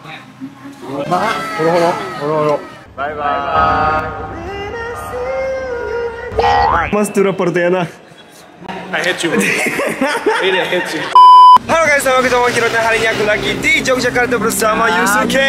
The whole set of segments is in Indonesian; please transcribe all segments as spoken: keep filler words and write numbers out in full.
Horo-horo, horo-horo. Bye-bye. Mas tu Portena. I hate you. Really, I hate you. Halo guys, sama ketemu Kiro dan hari ini aku lagi di Yogyakarta bersama Yusuke.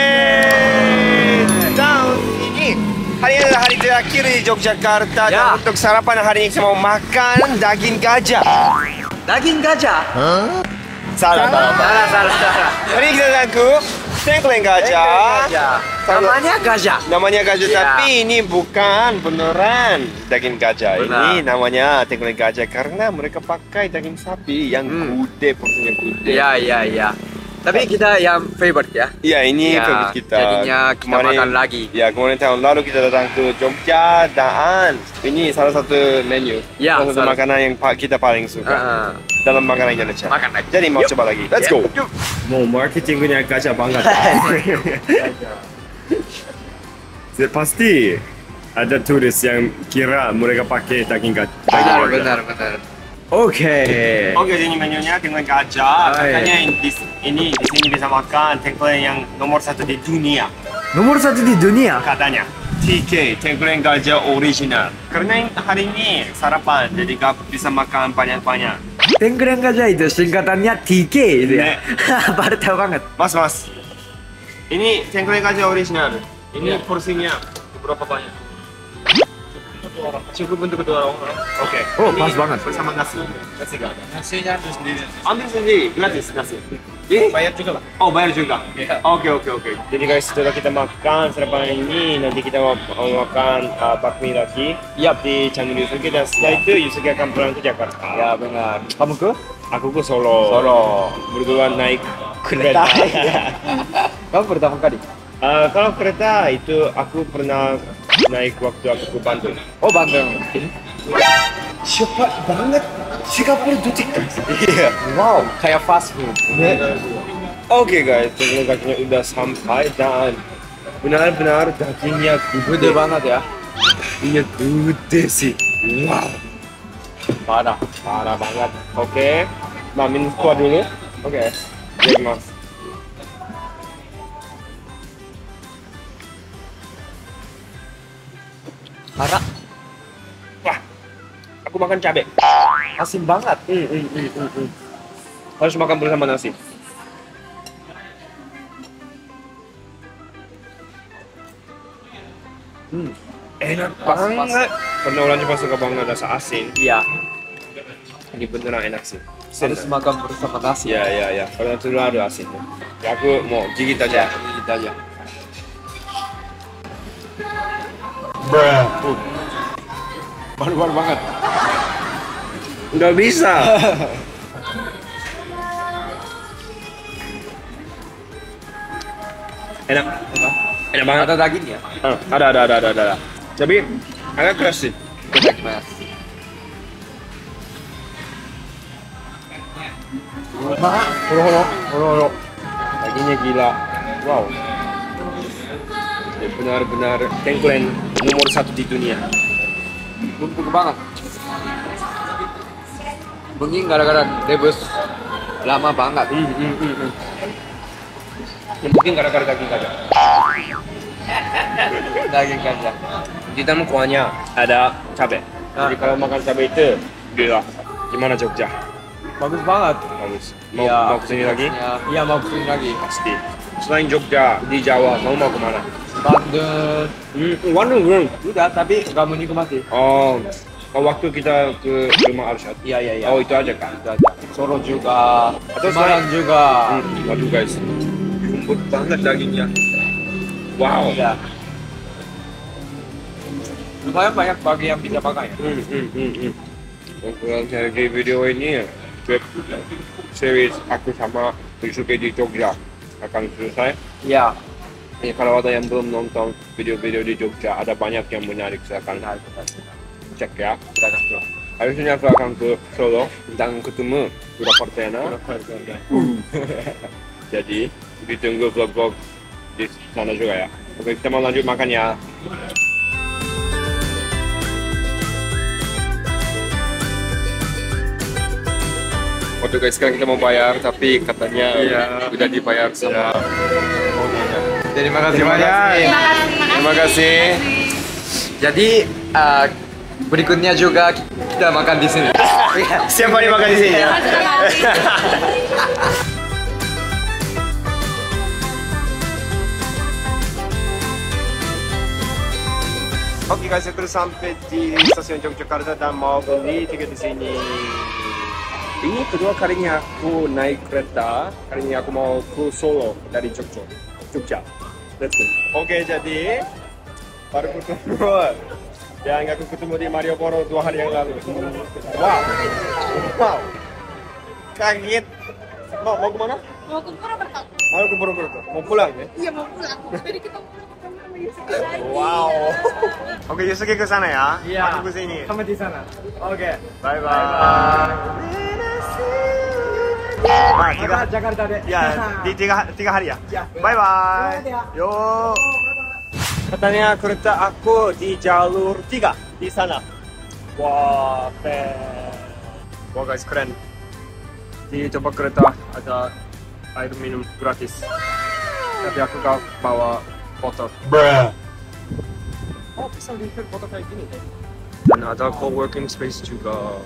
Dan ini hari ini adalah hari terakhir di Yogyakarta ya. Dan untuk sarapan hari ini saya mau makan daging gajah. Daging gajah? Huh? Salah, salah, salah, salah, salah. Hari ini kita laku tengkleng gajah. gajah. Namanya gajah. Namanya gajah, ya. Tapi ini bukan beneran daging gajah. Benar. Ini namanya tengkleng gajah karena mereka pakai daging sapi yang hmm. gede, porsinya gede. Iya, iya, iya. Tapi kita yang favorite ya? Iya, ini ya, favorite kita. Jadinya kita kemarin, makan lagi. Ya, kemarin tahun lalu kita datang ke Jogja dan ini salah satu menu. Ya, salah satu salah. makanan yang kita paling suka. Uh, dalam makanan Indonesia. Makan lagi. Jadi mau Yuk. coba lagi. Let's yeah. go. Yuk. Mau marketing punya gajah banget. Pasti ada turis yang kira mereka pakai daging gajah. benar, benar, benar. Oke. Oke, ini menunya tengkleng gajah. Katanya di ini di sini bisa makan tengkleng yang nomor satu di dunia. Nomor satu di dunia? Katanya. T K, tengkleng gajah original. Karena hari ini sarapan, jadi gak bisa makan banyak-banyak. Tengkleng gajah itu singkatannya T K itu ya? Baru tahu banget. Mas, mas. Ini tengkleng gajah original. Ini Ya. porsinya berapa banyak? Cukup untuk kedua orang. Oke. Okay. Oh, ini pas banget. Bersama nasi. Nasi gak ada. Nasinya ambil sendiri. Ambil sendiri, gratis nasi. Ini Bayar juga lah. Oh, bayar juga? Iya. Oke, oke, oke. Jadi guys, setelah kita makan sarapan ini, nanti kita mau, mau makan uh, bakmi lagi. Yap, di channel Yusuke. Dan setelah itu, Yusuke akan pulang ke Jakarta. Ya benar. Kamu ke? Aku ke Solo. Solo. Berdua naik Kereta. Kamu pertama kali? Uh, kalau kereta itu aku pernah naik waktu aku ke Bandung. Oh, Bandung. Cepat banget, tiga puluh detik. Iya. Wow, kayak fast food. Oke guys, tengkleng gajahnya udah sampai dan benar-benar dagingnya Gede banget ya. Dagingnya gede sih. Wow. Parah. Parah banget. Oke, mamin kuah dulu. Oke. Jadi mas. Parah. Wah, aku makan cabai. Asin banget. Hmm, hmm, hmm, hmm, hmm. Harus makan bersama nasi. Hmm, enak Pas, banget. Karena orang Jepang suka banget rasa asin. Iya. Ini beneran enak sih. Harus makan bersama nasi. Ya, ya, ya. Karena itu ada asinnya. Ya, aku mau gigit aja. Gigit aja. Bruh. Baru-baru banget. Nggak bisa. Enak. Enak banget. Ada dagingnya? Ah, ada, ada, ada, ada, ada. Tapi agak keras sih. Mas. Horo-horo, horo-horo. Dagingnya gila. Wow. Ini benar-benar tengkleng nomor satu di dunia. Empuk banget. Mungkin gara-gara rebus lama banget. Hmm, hmm, hmm, hmm. Ya, mungkin gara-gara daging gajah. Daging gajah. Di dalam kuahnya ada cabai. Ah. Jadi kalau makan cabai itu, gila. Gimana Jogja? Bagus banget. Bagus. Mau, Iya, mau kesini lagi? Iya, mau kesini lagi. Pasti. Selain Jogja, di Jawa, mau mau kemana? Bandung. Hmm, Bandung belum. Sudah, tapi kamu nikmati. Oh, oh, waktu kita ke rumah Arsyad. Iya, iya, iya. Oh, itu aja kan? Itu aja. Solo juga. Atau Semarang selain- juga. Hmm, waduh guys, lembut banget dagingnya. Wow. Iya. Lumayan banyak bagi yang bisa pakai. Hmm, hmm, hmm, hmm. Kalau saya di video ini ya, web series aku sama Yusuke di Jogja akan selesai. Iya. Ya, kalau ada yang belum nonton video-video di Jogja, ada banyak yang menarik, silakan cek ya. Silakan tuh. Habis ini aku akan ke Solo dan ketemu Pura Portena. Jadi ditunggu vlog-vlog di sana juga ya. Oke, kita mau lanjut makan ya. Oke guys, sekarang kita mau bayar, tapi katanya Iya. udah dibayar sama ownernya. Terima kasih Terima banyak. kasih. Terima kasih. Jadi uh, berikutnya juga kita makan di sini. Setiap hari makan di sini ya. Oke guys, aku udah sampai di stasiun Yogyakarta dan mau beli tiket di sini. Ini kedua kalinya aku naik kereta. Kali ini aku mau ke Solo dari Jogja. Jogja. Let's go. Oke, jadi baru ketemu. Yang aku ketemu di Malioboro dua hari yang lalu. Wow. Wow. Kaget. Mau mau kemana? Mau ke Purwokerto. Mau ke Purwokerto. Mau pulang ya? Iya mau pulang. Jadi kita pulang sama Yusuke lagi. Wow. Oke, Yusuke ke sana ya. Iya. Aku ke sini. Sampai di sana. Oke. Bye bye. Ah, tiga, Jakarta deh. ya, di tiga, tiga hari ya. Ya. Bye bye. Yo. Katanya kereta aku di jalur tiga di sana. Wah, keren. Wah guys, keren. Di tempat kereta ada air minum gratis. Tapi aku gak bawa botol. Bruh. Oh, bisa lihat foto kayak gini deh. Dan ada co-working space juga.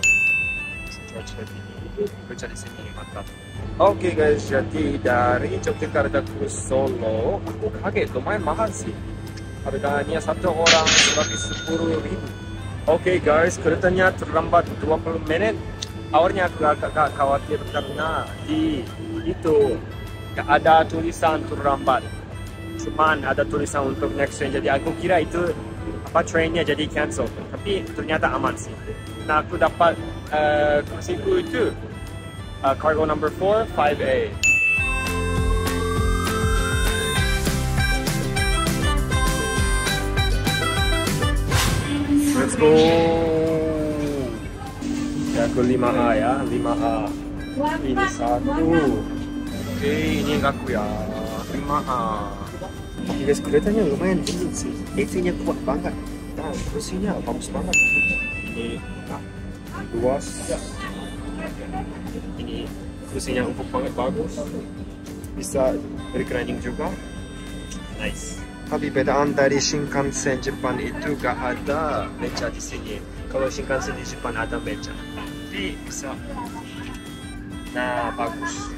Kerja di sini mantap. Oke guys, jadi dari Yogyakarta ke Solo, aku kaget lumayan mahal sih. Harganya satu orang sebagai sepuluh ribu. Oke guys, keretanya terlambat dua puluh menit. Awalnya aku agak khawatir karena di itu gak ada tulisan terlambat. Cuman ada tulisan untuk next train. Jadi aku kira itu apa trainnya jadi cancel. Tapi ternyata aman sih. Nah aku dapat uh, kursiku itu uh, cargo number four five A. Let's go. Ya, aku lima A ya, lima A. Ini satu. Oke, ini yang aku ya, lima A. Oke guys, keretanya lumayan dingin sih. A C-nya kuat banget. Dan kursinya bagus banget. Ini luas. Ini kursinya empuk banget, bagus. Bisa reclining juga. Nice. Tapi bedaan dari Shinkansen Jepang itu gak ada beca di sini. Kalau Shinkansen di Jepang ada beca. Tapi bisa. Nah, bagus.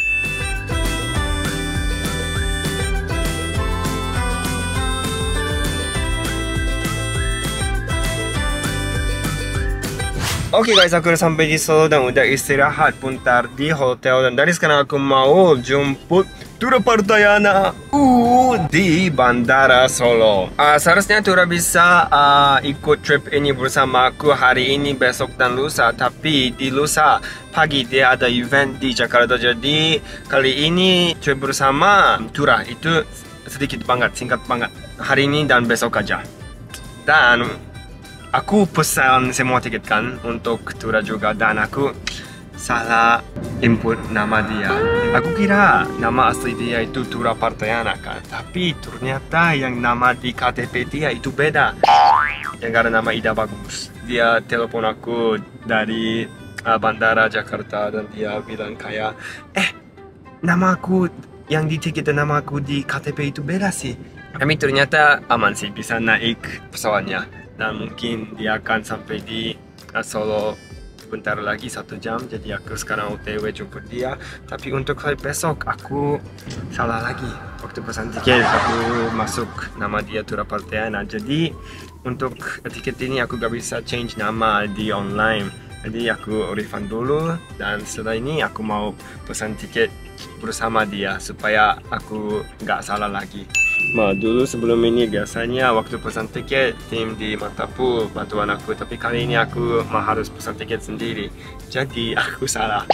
Oke guys, aku udah sampai di Solo dan udah istirahat bentar di hotel. Dan dari sekarang aku mau jemput Tura Partayana uh, di Bandara Solo. uh, Seharusnya Tura bisa uh, ikut trip ini bersama aku hari ini, besok dan lusa. Tapi di lusa pagi dia ada event di Jakarta. Jadi kali ini trip bersama Tura itu sedikit banget, singkat banget. Hari ini dan besok aja. Dan aku pesan semua tiket kan untuk Tura juga. Dan aku salah input nama dia. Aku kira nama asli dia itu Tura Partayana kan. Tapi ternyata yang nama di K T P dia itu beda. Yang ada nama Ida Bagus. Dia telepon aku dari uh, Bandara Jakarta dan dia bilang kayak, eh nama aku yang di tiket dan nama aku di K T P itu beda sih. Tapi ternyata aman sih, bisa naik pesawatnya. Dan mungkin dia akan sampai di uh, Solo bentar lagi satu jam. Jadi aku sekarang O T W jemput dia. Tapi untuk flight besok aku salah lagi. Waktu pesan tiket aku masuk nama dia Tura Partayana. Jadi untuk tiket ini aku gak bisa change nama di online. Jadi aku refund dulu. Dan setelah ini aku mau pesan tiket bersama dia supaya aku gak salah lagi. Nah, dulu sebelum ini biasanya waktu pesan tiket tim di Matapu bantuan aku, tapi kali ini aku mah harus pesan tiket sendiri. Jadi aku salah.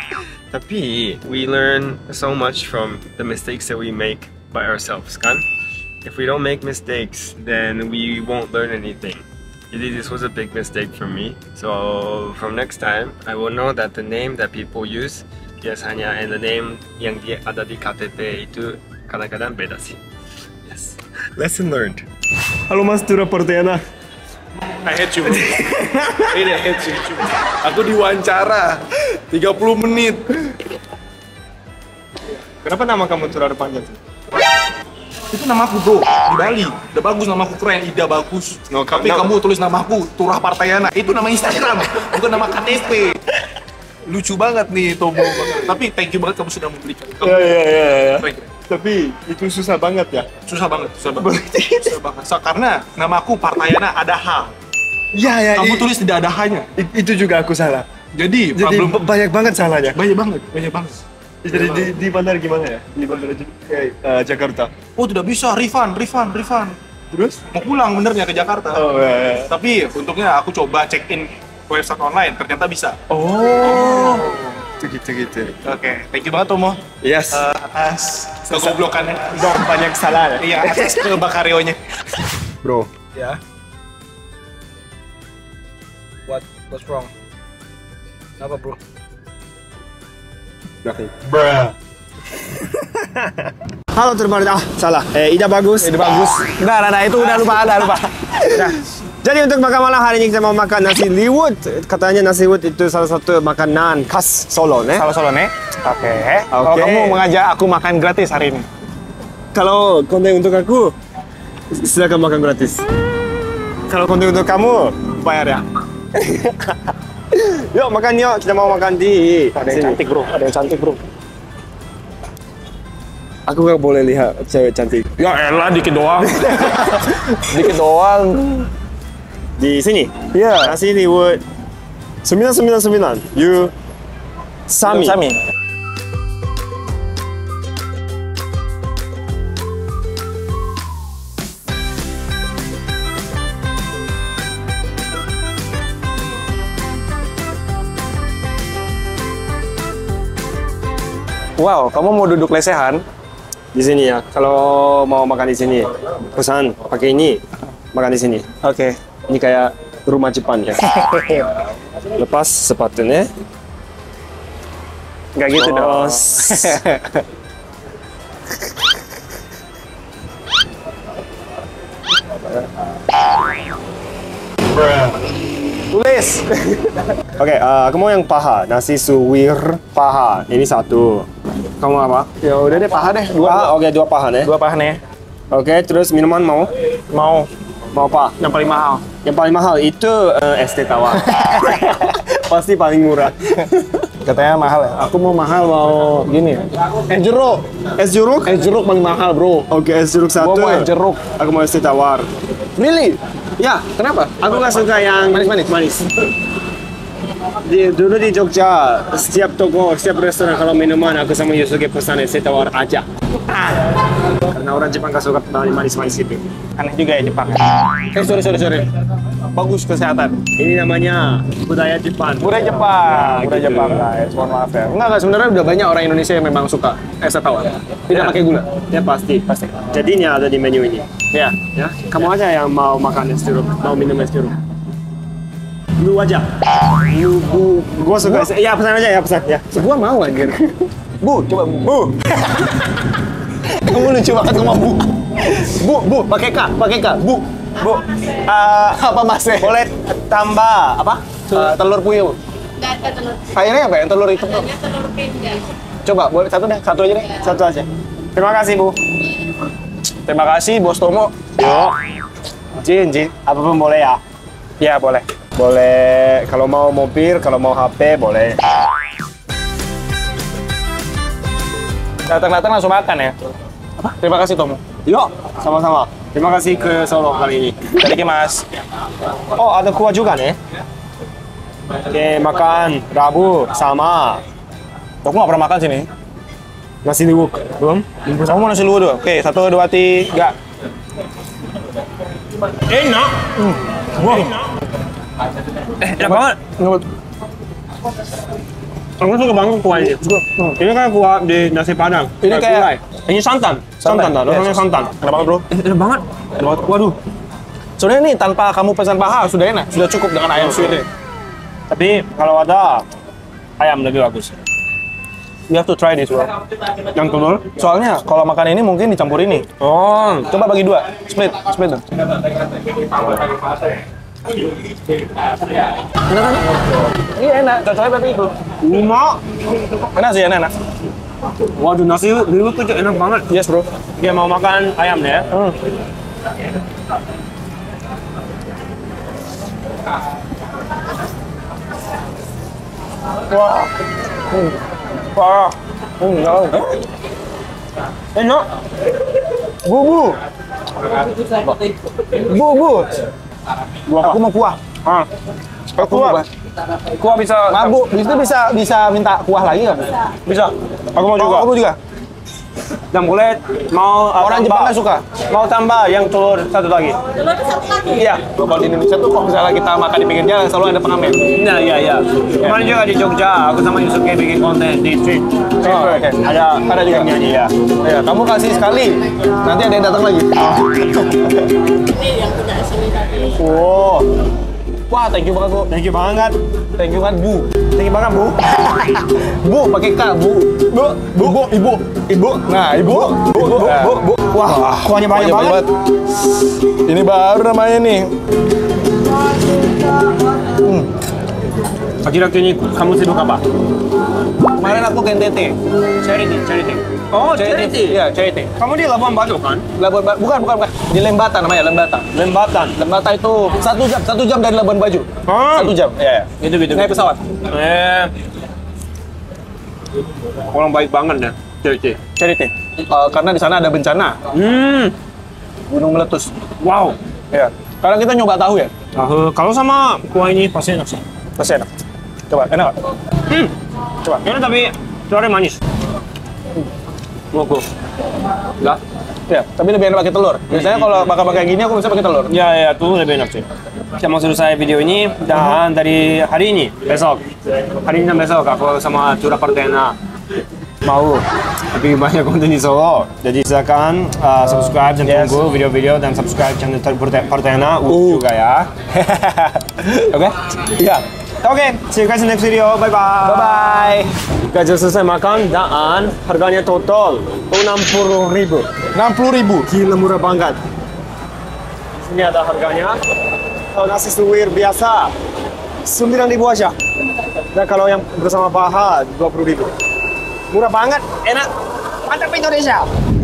Tapi we learn so much from the mistakes that we make by ourselves, kan? If we don't make mistakes, then we won't learn anything. Jadi this was a big mistake for me. So from next time, I will know that the name that people use biasanya and the name yang dia ada di K T P itu kadang-kadang beda sih. Yes. Lesson learned. Halo Mas Tura Partayana. I hate you. Ini I hate you. Aku diwawancara tiga puluh menit. Kenapa nama kamu Tura panjang sih? Itu namaku bro, di Bali. Udah bagus namaku, keren, Ida bagus. No, Tapi no. kamu tulis namaku, Turah Partayana. Itu nama Instagram, bukan nama K T P. Lucu banget nih Tomo. Tapi thank you banget kamu sudah membelikan. Kamu Iya iya iya. iya. keren, keren. Tapi itu susah banget ya. Susah banget, susah banget. susah banget. So, karena namaku Partayana ada H. Iya ya. Kamu tulis tidak ada H-nya. Itu juga aku salah. Jadi, Jadi problem b- banyak banget salahnya. banyak banget, banyak banget. Jadi di, di bandara gimana ya? Di bandara J- eh, eh, Jakarta. Oh tidak bisa, refund, refund, refund. Terus? Mau pulang benernya ke Jakarta. Oh ya. ya. Tapi untungnya aku coba check in website online, ternyata bisa. Oh. Gitu gitu gitu. Oke, thank you banget Tomo. Yes. Eh, atas kegoblokannya. Dong banyak salah ya. Iya, atas kebakarionya. Bro. Ya. What what's wrong? Apa bro? Nothing. Bruh. Halo terbaru. Ah, salah. Eh, Ida bagus. Ida bagus. Nah, nah, nah itu udah lupa, udah lupa. Nah, jadi untuk makan malam hari ini kita mau makan nasi liwet. Katanya nasi liwet itu salah satu makanan khas Solo, ne? Salah Solo nih. Oke. Kalau Oke. kamu mengajak aku makan gratis hari ini. Kalau konten untuk aku, silakan makan gratis. Kalau konten untuk kamu, bayar ya. Yuk makan yuk, kita mau makan di Ada yang sini. cantik bro, ada yang cantik bro. Aku gak boleh lihat cewek cantik. Ya elah dikit doang. dikit doang. Di sini. Iya. Nasi liwet sembilan sembilan sembilan. You Sami. Sami. Wow, kamu mau duduk lesehan? Di sini ya. Kalau mau makan di sini, pesan pakai ini, makan di sini. Oke. Ini kayak rumah Jepang ya. Lepas sepatunya. Nggak gitu dong. Terus. Tulis. Oke, eh, aku mau yang paha, nasi suwir paha. Ini satu. Kamu apa? Ya udah deh, paha deh. Dua. Paha, oke dua paha nih. Dua paha nih. Oke, terus minuman mau? Mau Mau apa? yang paling mahal. Yang paling mahal itu eh, es teh tawar. Pasti paling murah. Katanya mahal ya. Aku mau mahal mau gini. Es jeruk. Es jeruk? Es jeruk paling mahal bro. Oke, es jeruk satu. Gua mau es jeruk. Aku mau es teh tawar. Milih. Ya, Kenapa? aku nggak suka yang Manis-manis? Manis. Di, dulu di Jogja, setiap toko, setiap restoran kalau minuman aku sama Yusuke pesan es teh tawar aja. Karena orang Jepang nggak suka manis-manis itu. Aneh juga ya Jepang. Eh sorry sorry sorry. Bagus kesehatan. Ini namanya budaya Jepang. Budaya Jepang. Budaya Jepang guys. Mohon maaf ya. Enggak enggak sebenarnya udah banyak orang Indonesia yang memang suka es teh tawar. Tidak pakai gula. Ya pasti. Pasti. Jadinya ada di menu ini. Ya. Ya, kamu aja yang mau makan es jeruk, mau minum es jeruk. Lu aja. Lu, bu, gua suka. es- Ya pesan aja ya pesan ya. Gua mau anjir. Bu, coba Bu. Bu. Kamu lucu banget ngomong Bu. Bu, Bu, pakai K, pakai K. Bu. Bu. Eh, apa Mas? Boleh tambah apa? Eh, telur puyuh. Nggak ada telur. Kayaknya apa ya? Telur itu. Adanya telur pindang. Coba, boleh satu deh, satu aja deh. Satu aja. Terima kasih Bu. Terima kasih Bos Tomo. Yo. Jin, Jin. Apapun boleh ya. Ya, boleh. Boleh. Kalau mau mobil, kalau mau H P boleh. Datang-datang langsung makan ya. Apa? Terima kasih Tomo. Yuk, sama-sama. Terima kasih ke Solo kali ini. Thank you Mas. Oh, ada kuah juga nih. Oke, makan Rabu sama Aku nggak pernah makan sini. nasi liwet. Belum? Kamu mau nasi liwet dulu? Oke, satu, dua, tiga. Enak. Wah. Eh, enak banget. Aku suka banget kuah ini. Ini kan kuah di nasi padang. Ini Kayak kayak- gulai. Ini santan. Santan, Santan, dah. Rasanya yes. santan. Enak banget bro. Eh, enak banget. Enak banget. Waduh. Sebenarnya nih tanpa kamu pesan paha sudah enak, sudah cukup dengan ayam suwirnya. Tapi kalau ada ayam lebih bagus. You have to try this bro. Yang telur? Soalnya kalau makan ini mungkin dicampur ini. Oh, Coba bagi dua, split, split dong. Enak kan? Iya enak, cocoknya tapi itu. enak. Enak sih, enak, enak. Waduh, nasi liwet tuh enak banget. Yes bro. Dia mau makan ayam deh. Hmm. Wah. Hmm. Wah. Hmm, enak. Enak. Bu, bu. Bu, bu. Aku mau kuah. Ah, Aku mau kuah. kuah bisa. Nah, bu, itu bisa bisa minta kuah lagi nggak? Bisa. Aku mau juga. Oh, aku juga. Dan boleh mau uh, Orang tambah. Jepang nggak suka. Mau tambah yang telur satu lagi. Telur satu lagi. Iya. Kalau di Indonesia tuh kalau misalnya kita makan di pinggir jalan selalu ada pengamen. Nah, iya iya. Kemarin juga di Jogja, aku sama Yusuke bikin konten di street. Oh, oke. Ada Ada juga. nyanyi ya. Ya, kamu kasih sekali, nanti ada yang datang lagi. Ini yang punya sini tadi. Wow. Wah, thank you banget, Bu. Thank you banget. Thank you banget, Bu. Thank you banget, Bu. Bu, pakai K, Bu. Bu, Bu, Bu, Ibu. Ibu. Nah, Ibu. Bu, Bu, Bu, Bu. Wah, kuahnya banyak banget. Ini baru namanya nih. Hmm. Akhir-akhir ini kamu sibuk apa? Kemarin aku ke N T T. Charity, charity. Oh, charity. Iya, charity. Kamu di Labuan Bajo kan? Labuan Ba- bukan, bukan, bukan. Di Lembata namanya, Lembata. Lembatan. Lembata itu satu jam, satu jam dari Labuan Bajo. Ah. Satu jam. Iya, iya. Gitu gitu. Naik pesawat. Eh. Orang baik banget ya, charity. Charity. Eh, karena di sana ada bencana, Hmm. gunung meletus. Wow. Iya. Karena kita nyoba tahu ya. Tahu kalau sama kuah ini pasti enak sih. Pasti enak. Coba, enak nggak? Hmm. Coba. Ini tapi telurnya manis. Mau aku. Enggak? Ya, tapi lebih enak pakai telur. Biasanya kalau bakal pakai gini aku bisa pakai telur. Ya, ya, tuh lebih enak sih. Kita mau selesai video ini dan dari hari ini, besok. Hari ini dan besok aku sama Cura Partena mau bikin banyak konten di Solo. Jadi silakan uh, subscribe dan Yes. tunggu video-video dan subscribe channel Partena Uh. juga ya. Oke? Iya. Oke, see you guys in the next video. Bye bye. Bye bye. Kita selesai makan dan harganya total enam puluh ribu. enam puluh ribu. Gila murah banget. Ini ada harganya. Kalau nasi suwir biasa sembilan ribu aja. Dan kalau yang bersama paha dua puluh ribu. Murah banget, enak. Mantap Indonesia.